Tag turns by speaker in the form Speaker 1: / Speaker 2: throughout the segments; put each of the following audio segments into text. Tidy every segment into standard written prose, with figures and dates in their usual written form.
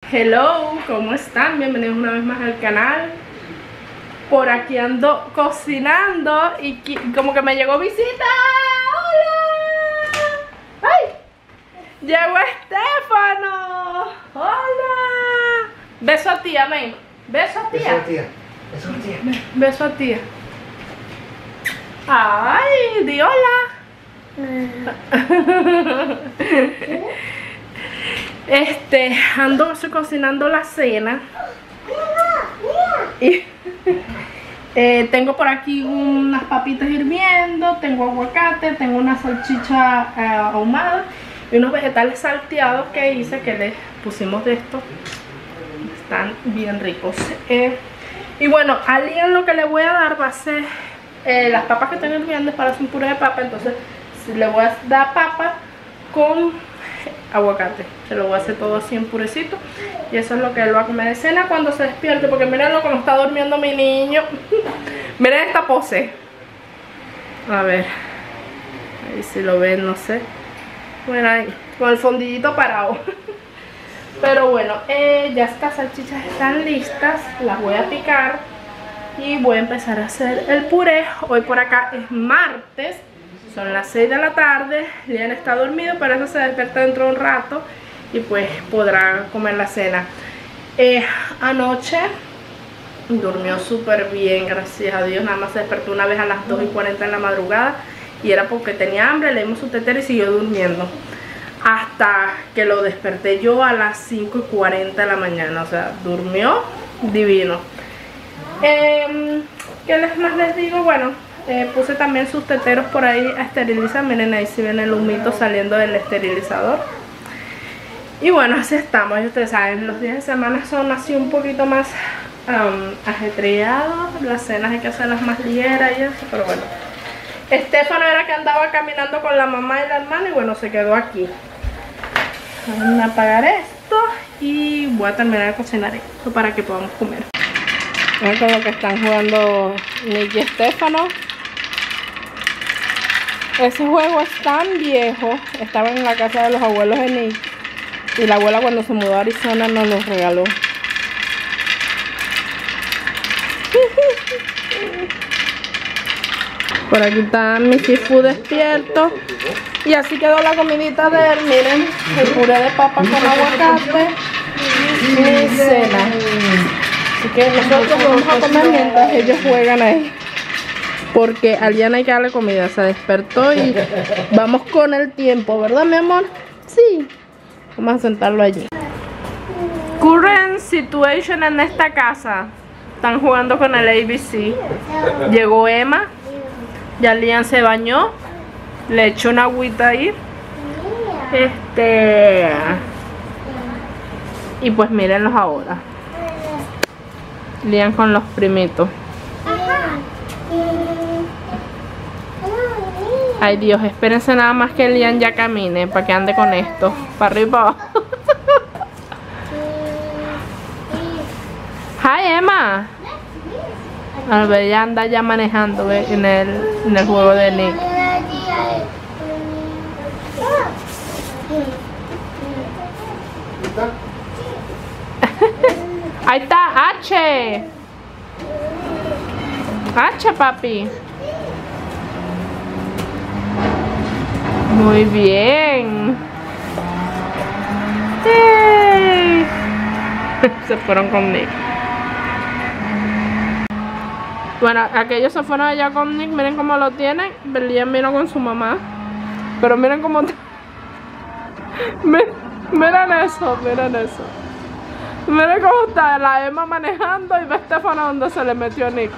Speaker 1: Hello, ¿cómo están? Bienvenidos una vez más al canal. Por aquí ando cocinando y como que me llegó visita. ¡Hola! ¡Ay! ¡Llegó Estefano! ¡Hola! Beso a tía, ven. Beso a tía.
Speaker 2: Beso a tía. Beso a tía.
Speaker 1: Beso a tía. ¡Ay! Di hola. Ando cocinando la cena y tengo por aquí unas papitas hirviendo, tengo aguacate, tengo una salchicha ahumada y unos vegetales salteados que hice, que les pusimos de esto. Están bien ricos. Y bueno, a Lian lo que le voy a dar va a ser las papas que tengo hirviendo, es para hacer un puré de papa. Entonces le voy a dar papa con aguacate, se lo voy a hacer todo así en purecito y eso es lo que él va a comer de cena cuando se despierte, porque miren lo que está durmiendo mi niño. Miren esta pose, a ver, ahí si lo ven, no sé, bueno, ahí, con el fondillito parado. Pero bueno, ya estas salchichas están listas, las voy a picar y voy a empezar a hacer el puré. Hoy por acá es martes, son las 6 de la tarde, Lian está dormido, pero eso se despierta dentro de un rato y pues podrá comer la cena. Anoche durmió súper bien, gracias a Dios. Nada más se despertó una vez a las 2:40 de la madrugada y era porque tenía hambre, le dimos su tetero y siguió durmiendo hasta que lo desperté yo a las 5:40 de la mañana. O sea, durmió divino. ¿Qué más les digo? Bueno, puse también sus teteros por ahí a esterilizar. Miren ahí si ven el humito saliendo del esterilizador. Y bueno, así estamos. Y ustedes saben, los días de semana son así un poquito más ajetreados. Las cenas hay que hacerlas más ligeras y eso, pero bueno. Estefano era que andaba caminando con la mamá y la hermana y bueno, se quedó aquí. Vamos a apagar esto y voy a terminar de cocinar esto para que podamos comer. Miren con lo que están jugando Nick y Estefano. Ese juego es tan viejo. Estaba en la casa de los abuelos de Nick y la abuela, cuando se mudó a Arizona, nos los regaló. Por aquí está mi Sifu despierto. Y así quedó la comidita de él. Miren, el puré de papa con aguacate y mi cena. Así que nosotros vamos a comer mientras ellos juegan ahí, porque a Lian hay que darle comida. Se despertó y vamos con el tiempo, ¿verdad, mi amor? Sí. Vamos a sentarlo allí. Current situation en esta casa. Están jugando con el ABC. Llegó Emma. Ya Lian se bañó. Le echó una agüita ahí. Y pues mírenlos ahora. Lian con los primitos. Ay Dios, espérense nada más que Lian ya camine para que ande con esto, para arriba y para abajo. Hi Emma. A ver, ya anda ya manejando en el juego de Nick. Ahí está H. H, papi. Muy bien. ¡Hey! Se fueron con Nick. Bueno, aquellos se fueron allá con Nick. Miren cómo lo tienen. Lian vino con su mamá. Pero miren cómo... miren eso, miren eso. Miren cómo está la Emma manejando y ve Estefano donde se le metió Nick.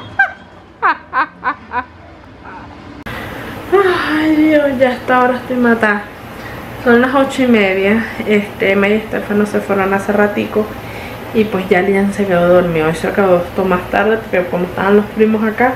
Speaker 1: Ay Dios, ya hasta ahora estoy matada. Son las 8:30. Emma y Estefano se fueron hace ratico. Y pues ya Lian se quedó dormido. Hoy se acabó esto más tarde porque como estaban los primos acá,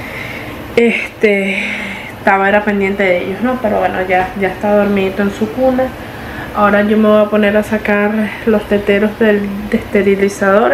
Speaker 1: era pendiente de ellos, ¿no? Pero bueno, ya está dormidito en su cuna. Ahora yo me voy a poner a sacar los teteros del esterilizador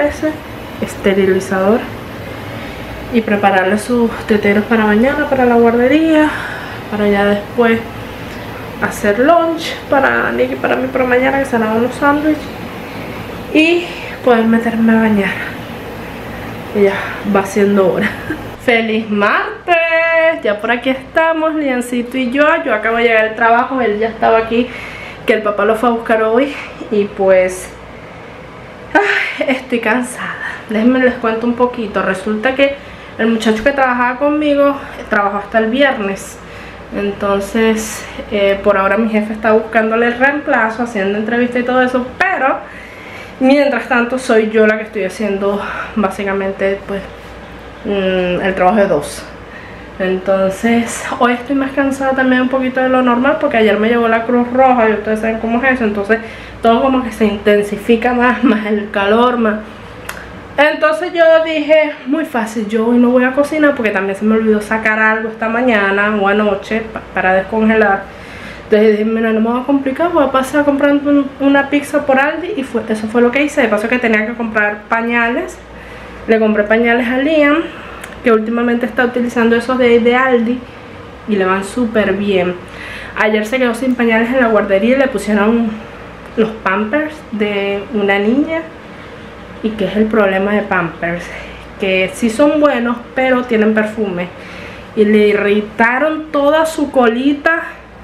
Speaker 1: y prepararle sus teteros para mañana, para la guardería, para ya después hacer lunch para Nick y para mí por mañana, que serán unos sándwiches. y poder meterme a bañar. Y ya va siendo hora. ¡Feliz martes! Ya por aquí estamos, Liancito y yo. Yo acabo de llegar al trabajo, él ya estaba aquí, que el papá lo fue a buscar hoy. Y pues estoy cansada. Déjenme les cuento un poquito. Resulta que el muchacho que trabajaba conmigo trabajó hasta el viernes. Entonces por ahora mi jefe está buscándole el reemplazo, haciendo entrevista y todo eso. Pero mientras tanto soy yo la que estoy haciendo básicamente pues el trabajo de dos. Entonces hoy estoy más cansada también un poquito de lo normal, porque ayer me llegó la Cruz Roja y ustedes saben cómo es eso. Entonces todo como que se intensifica más el calor más. Entonces yo dije, muy fácil, yo hoy no voy a cocinar porque también se me olvidó sacar algo esta mañana o anoche para descongelar. Entonces dije, mira, no me voy a complicar, voy a pasar comprando una pizza por Aldi. Y eso fue lo que hice. De paso que tenía que comprar pañales. Le compré pañales a Liam, que últimamente está utilizando esos de Aldi y le van súper bien. Ayer se quedó sin pañales en la guardería y le pusieron los Pampers de una niña. Y que es el problema de Pampers, que sí son buenos pero tienen perfume, y le irritaron toda su colita,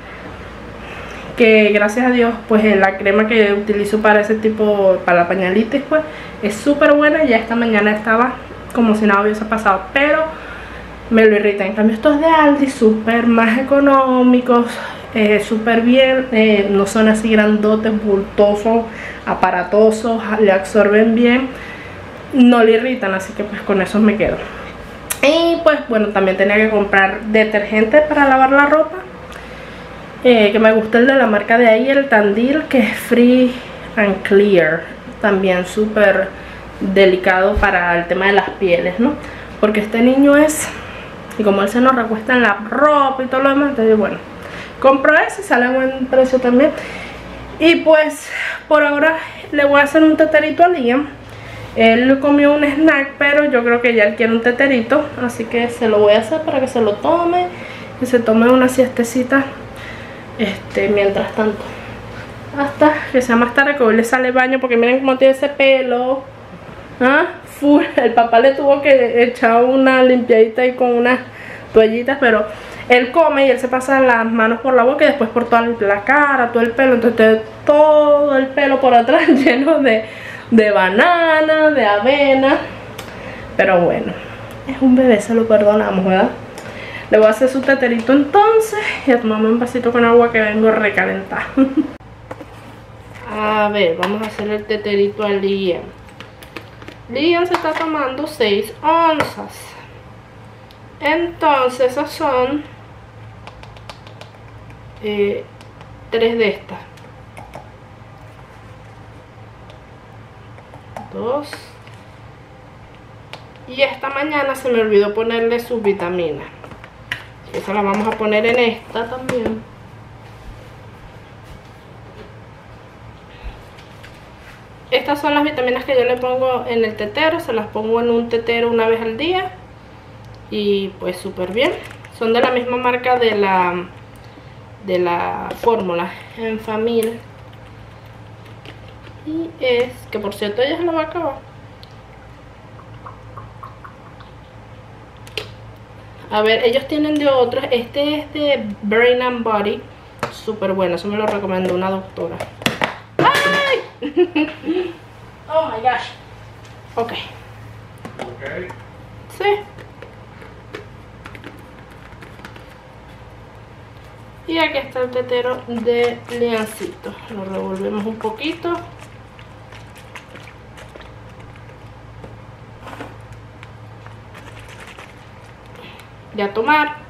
Speaker 1: que gracias a Dios pues la crema que utilizo para ese tipo, para la pañalitis, pues es súper buena. Ya esta mañana estaba como si nada hubiese pasado, pero me lo irrita. En cambio estos de Aldi, súper más económicos, súper bien, no son así grandotes, bultosos, aparatosos, le absorben bien, no le irritan, así que pues con esos me quedo. Y pues bueno, también tenía que comprar detergente para lavar la ropa, que me gusta el de la marca de ahí, el Tandil, que es Free and Clear, también súper delicado para el tema de las pieles, ¿no? Porque este niño es, y como él se nos recuesta en la ropa y todo lo demás, entonces bueno, compro ese y sale a buen precio también. Y pues por ahora le voy a hacer un teterito a Liam. Él comió un snack, pero yo creo que ya él quiere un teterito, así que se lo voy a hacer para que se lo tome, que se tome una siestecita mientras tanto, hasta que sea más tarde, que hoy le sale baño, porque miren cómo tiene ese pelo. Full. El papá le tuvo que echar una limpiadita ahí con unas toallitas, pero él come y él se pasa las manos por la boca y después por toda la cara, todo el pelo. Entonces tiene todo el pelo por atrás lleno de banana, de avena. Pero bueno, es un bebé, se lo perdonamos, ¿verdad? Le voy a hacer su teterito entonces y a tomarme un vasito con agua que vengo recalentada. A ver, vamos a hacer el teterito a Liam. Liam se está tomando 6 onzas. Entonces esas son 3 de estas. 2. Y esta mañana se me olvidó ponerle sus vitaminas. Esa la vamos a poner en esta también. Estas son las vitaminas que yo le pongo en el tetero. Se las pongo en un tetero una vez al día. Y pues súper bien. Son de la misma marca de la fórmula Enfamil. Y es que, por cierto, ella se la va a acabar. A ver, ellos tienen de otros. Este es de Brain and Body. Súper bueno, eso me lo recomendó una doctora. ¡Ay! Oh my gosh. Ok.
Speaker 2: Okay.
Speaker 1: Sí. Y aquí está el tetero de Liancito. Lo revolvemos un poquito. Y a tomar.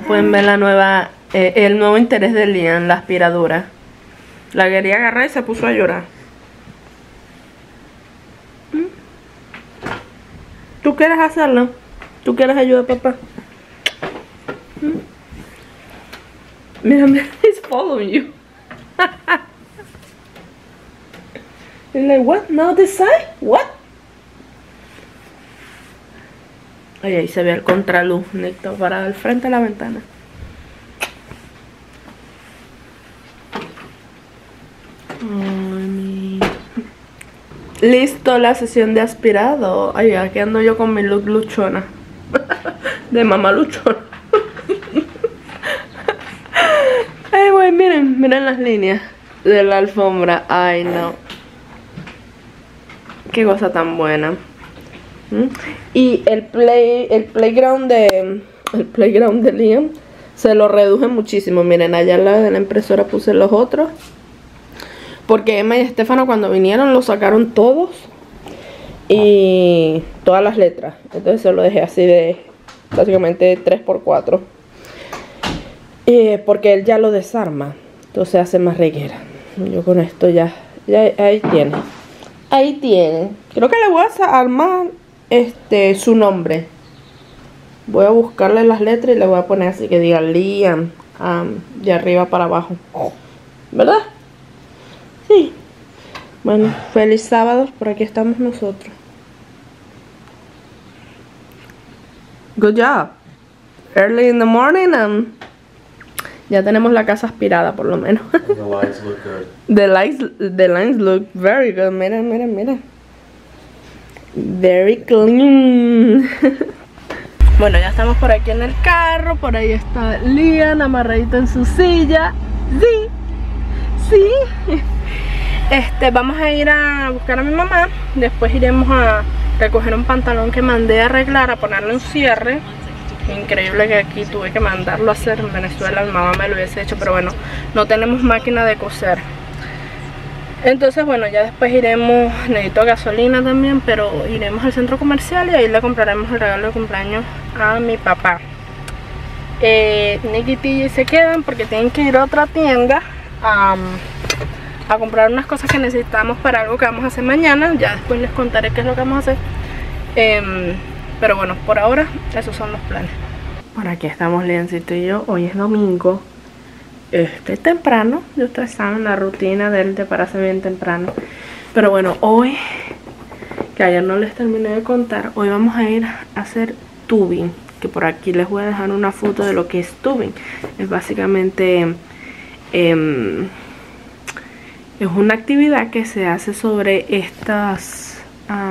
Speaker 1: pueden ver la nueva, el nuevo interés de Liam, la aspiradora. La quería agarrar y se puso a llorar. ¿Tú quieres hacerlo? ¿Tú quieres ayudar, papá? Mira, mira, he's following you. He's like, what? Now this side? What? Ay, ahí se ve el contraluz, Necto, parado al frente de la ventana. Ay, listo la sesión de aspirado. Ay, aquí ando yo con mi look luchona. De mamá luchona. Ay, güey, miren, miren las líneas de la alfombra. Ay, no. Qué cosa tan buena. Y el playground de Liam se lo reduje muchísimo. Miren, allá al lado de la impresora puse los otros, porque Emma y Estefano cuando vinieron lo sacaron todos y todas las letras. Entonces se lo dejé así de básicamente 3×4, porque él ya lo desarma, entonces hace más reguera. Yo con esto ya ahí tiene. Ahí tiene. Creo que le voy a armar su nombre. Voy a buscarle las letras y le voy a poner así que diga Liam, de arriba para abajo, ¿verdad? Sí. Bueno, feliz sábado. Por aquí estamos nosotros. Good job. Early in the morning and ya tenemos la casa aspirada por lo menos.
Speaker 2: The lights look good.
Speaker 1: The lines look very good. Miren, miren, miren. Very clean. Bueno, ya estamos por aquí en el carro. Por ahí está Liam amarradito en su silla. Sí, sí. Vamos a ir a buscar a mi mamá. Después iremos a recoger un pantalón que mandé a arreglar, a ponerle un cierre. Increíble que aquí tuve que mandarlo a hacer. En Venezuela mi mamá me lo hubiese hecho, pero bueno, no tenemos máquina de coser. Entonces bueno, ya después iremos, necesito gasolina también, pero iremos al centro comercial y ahí le compraremos el regalo de cumpleaños a mi papá. Nick y TJ se quedan porque tienen que ir a otra tienda a comprar unas cosas que necesitamos para algo que vamos a hacer mañana. Ya después les contaré qué es lo que vamos a hacer. Pero bueno, por ahora esos son los planes. Por aquí estamos Liancito y yo. Hoy es domingo. Temprano. Ya ustedes saben la rutina de él de pararse bien temprano. Pero bueno, hoy, que ayer no les terminé de contar, hoy vamos a ir a hacer tubing. Que por aquí les voy a dejar una foto de lo que es tubing. Es básicamente es una actividad que se hace sobre estas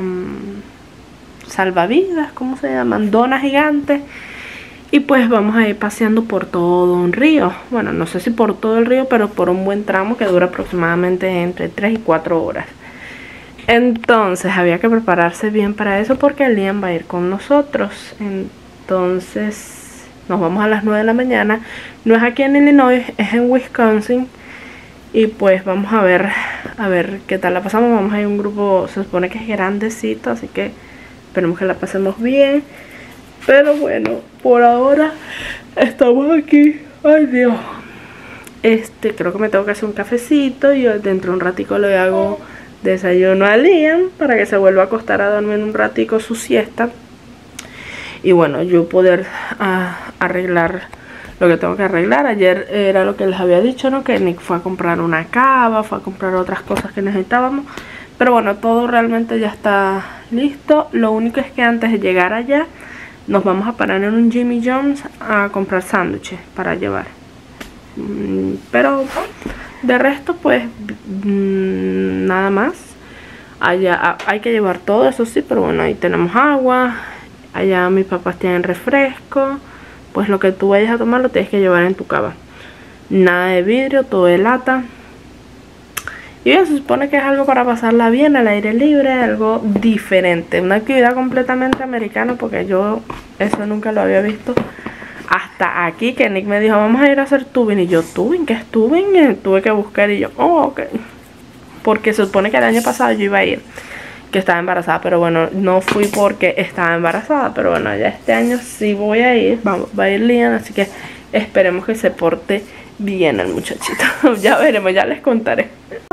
Speaker 1: salvavidas, ¿cómo se llaman? Donas gigantes. Y pues vamos a ir paseando por todo un río. Bueno, no sé si por todo el río, pero por un buen tramo que dura aproximadamente entre 3 y 4 horas. Entonces había que prepararse bien para eso porque Liam va a ir con nosotros. Entonces nos vamos a las 9 de la mañana. No es aquí en Illinois, es en Wisconsin. Y pues vamos a ver qué tal la pasamos. Vamos a ir a un grupo, se supone que es grandecito, así que esperemos que la pasemos bien. Pero bueno, por ahora estamos aquí. Ay, Dios. Creo que me tengo que hacer un cafecito. Y dentro de un ratico le hago desayuno a Liam para que se vuelva a acostar a dormir un ratico su siesta. Y bueno, yo poder arreglar lo que tengo que arreglar. Ayer era lo que les había dicho, ¿no? Que Nick fue a comprar una cava, fue a comprar otras cosas que necesitábamos. Pero bueno, todo realmente ya está listo. Lo único es que antes de llegar allá nos vamos a parar en un Jimmy John's a comprar sándwiches para llevar. Pero de resto pues nada más. Allá hay que llevar todo, eso sí, pero bueno, ahí tenemos agua. Allá mis papás tienen refresco. Pues lo que tú vayas a tomar lo tienes que llevar en tu cava. Nada de vidrio, todo de lata. Y bien, se supone que es algo para pasarla bien al aire libre, algo diferente. Una actividad completamente americana, porque yo eso nunca lo había visto. Hasta aquí que Nick me dijo, vamos a ir a hacer tubing. Y yo, ¿tubing? ¿Qué es tubing? Tuve que buscar y yo, oh, ok. Porque se supone que el año pasado yo iba a ir, que estaba embarazada. Pero bueno, no fui porque estaba embarazada. Pero bueno, ya este año sí voy a ir. Va a ir Liam, así que Esperemos que se porte bien el muchachito. Ya veremos, ya les contaré.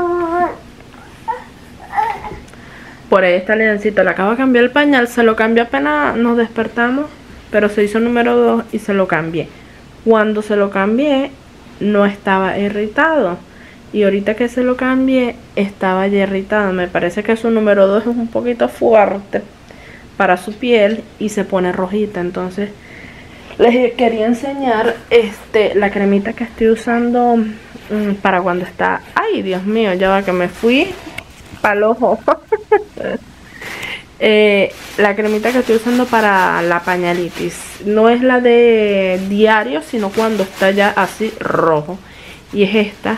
Speaker 1: Por ahí está Leoncito, le acabo de cambiar el pañal. Se lo cambié apenas nos despertamos, pero se hizo número 2 y se lo cambié. Cuando se lo cambié no estaba irritado, y ahorita que se lo cambié estaba ya irritado. Me parece que su número 2 es un poquito fuerte para su piel y se pone rojita. Entonces les quería enseñar la cremita que estoy usando para cuando está... Ay, Dios mío, ya va que me fui para el ojo. La cremita que estoy usando para la pañalitis no es la de diario, sino cuando está ya así rojo. Y es esta,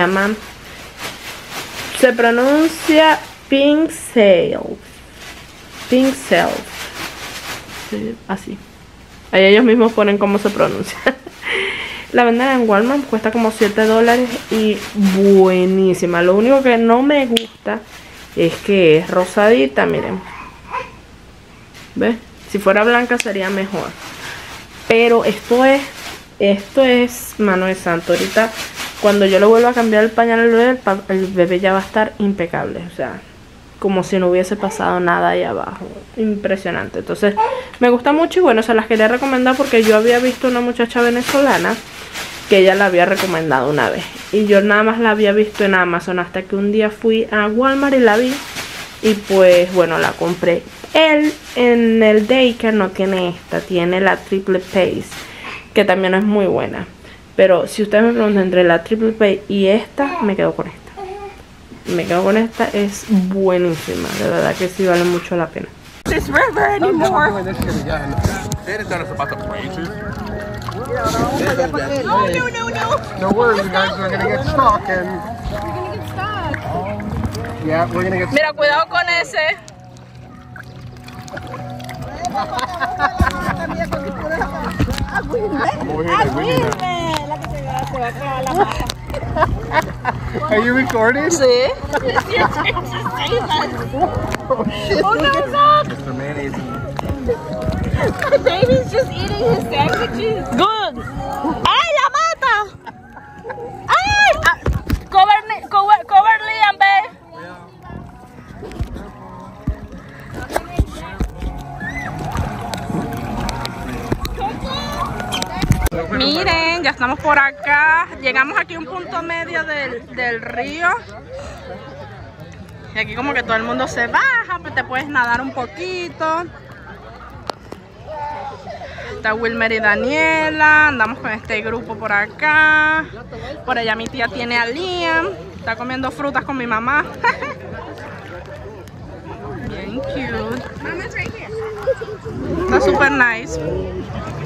Speaker 1: se pronuncia Pink Cell. Pink Cell. Sí, así. Ahí ellos mismos ponen cómo se pronuncia. La venden en Walmart, cuesta como $7 y buenísima. Lo único que no me gusta es que es rosadita, miren. ¿Ves? Si fuera blanca sería mejor. Pero esto es mano de santo. Ahorita cuando yo le vuelva a cambiar el pañal al bebé, el bebé ya va a estar impecable. O sea, como si no hubiese pasado nada ahí abajo. Impresionante. Entonces me gusta mucho y bueno, se las quería recomendar porque yo había visto una muchacha venezolana que ella la había recomendado una vez. Y yo nada más la había visto en Amazon hasta que un día fui a Walmart y la vi. Y pues bueno, la compré. Él en el daycare no tiene esta, tiene la Triple Pace, que también es muy buena. Pero si ustedes me preguntan entre la Triple Pace y esta, me quedo con esta. Me quedo con esta, es buenísima. De verdad que sí vale mucho la pena.
Speaker 3: This river anymore.
Speaker 2: They done us about the branches.
Speaker 3: No, no, no, no.
Speaker 2: No worries, guys. We're gonna get stuck and.
Speaker 3: We're gonna get stuck.
Speaker 2: Yeah, we're gonna get.
Speaker 1: Mira, cuidado con ese.
Speaker 2: I'm over here like winning now.
Speaker 3: La que se va a clavar la mata.
Speaker 2: Are you recording?
Speaker 1: Sí.
Speaker 3: It's your turn to say that.
Speaker 2: Oh shit!
Speaker 3: Oh no, stop.
Speaker 2: Mr. Mayonnaise.
Speaker 3: My baby's just eating his sandwiches.
Speaker 1: Good. ¡Ay, la mata! ¡Ay! Cover Liam, babe. Miren, ya estamos por acá. Llegamos aquí a un punto medio del río. Y aquí como que todo el mundo se baja, pues te puedes nadar un poquito. Está Wilmer y Daniela. Andamos con este grupo por acá. Por allá mi tía tiene a Liam. Está comiendo frutas con mi mamá. Bien cute. Está super nice.